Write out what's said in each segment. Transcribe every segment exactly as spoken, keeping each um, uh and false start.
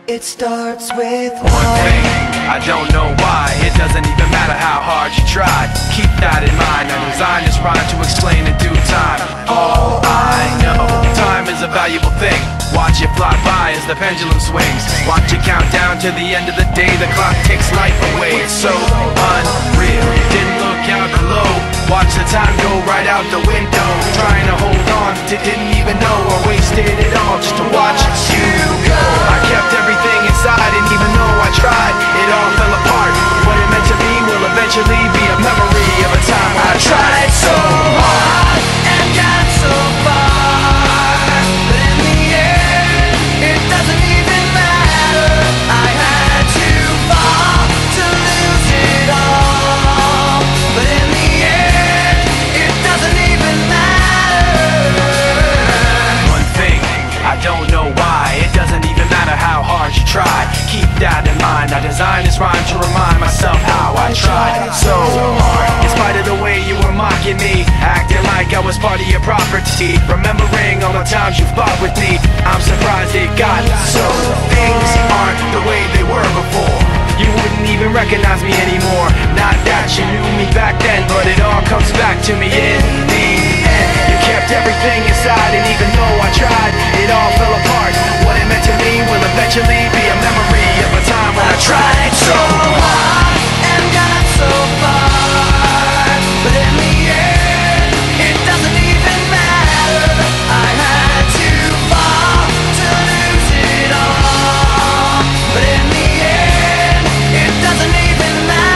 It starts with one thing, I don't know why. It doesn't even matter how hard you try. Keep that in mind. I designed this rhyme to explain in due time. All I know, time is a valuable thing. Watch it fly by as the pendulum swings. Watch it count down to the end of the day. The clock takes life away. It's so unreal. Didn't look out below. Watch the time go right out the window. Trying to hold on to didn't even know, or wasted it all just to watch you go. I kept everything inside, and even though I tried, it all fell apart. What it meant to be will eventually be a memory of a time when I tried so hard and got so far, but in the end, it doesn't even matter. I had to fall to lose it all, but in the end, it doesn't even matter. One thing, I don't know why. It doesn't even matter how hard you try. Keep that in mind. I designed this rhyme to remind myself how I tried so hard. In spite of the way you were mocking me, acting like I was part of your property, remembering all the times you fought with me, I'm surprised it got so. Things aren't the way they were before. You wouldn't even recognize me anymore. Not that you knew me back then, but it all comes back to me in the end. You kept everything inside, and even though I tried, it all fell apart. What it meant to me will eventually be a memory of a time when I tried so hard and got so far, but in the end, it doesn't even matter. I had to fall to lose it all, but in the end, it doesn't even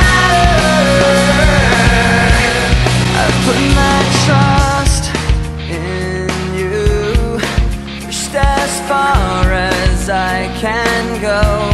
matter. I put my trust in you, pushed as far as I can go.